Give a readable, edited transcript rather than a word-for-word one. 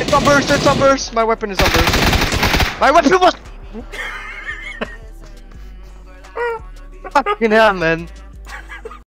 on burst, it's on burst! My weapon is on burst. My weapon was... Fucking hell, man.